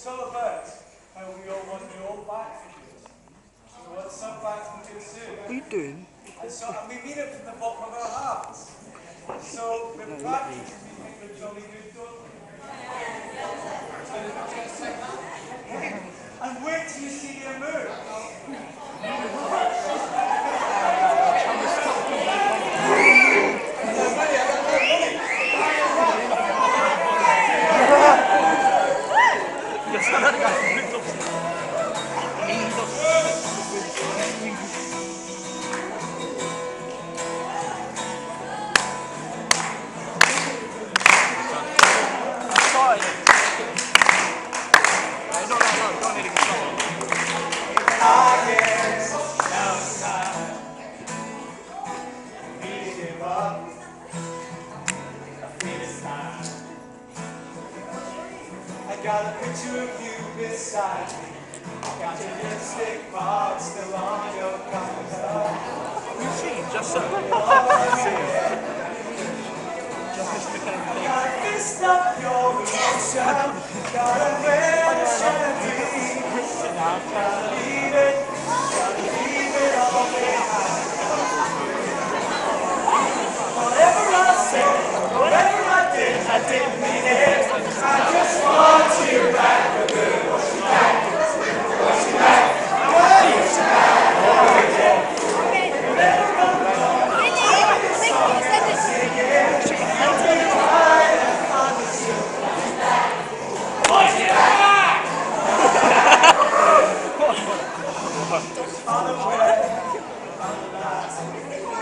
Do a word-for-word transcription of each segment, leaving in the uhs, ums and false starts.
it's all about how we all want the old back figures. We want some backs we can soon. What are you doing? And, so, and we mean it from the bottom of our hearts. So the No, practice, we think we're jolly good, don't we? And wait till you see your move. I got a picture of you beside me. Got your lipstick mark still on your cover. You see, just so. Got a fist up your emotion. Got a red shanty. Gotta leave it, gotta leave it all behind. Whatever I said, whatever I did, I didn't mean it. I just want you back for good. Want you back, want you back, I want you back. Whatever I'm wrong, the song I'm singing, I'll be right and understood. Want you back. On the way, on the line.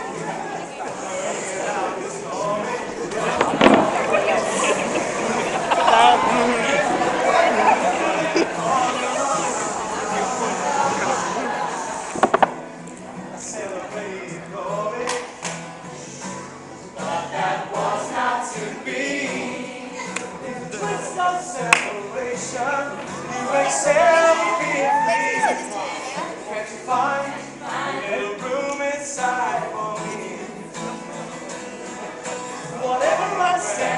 Separation, you excel, be free. Can't you find a little room inside for me? Whatever I say.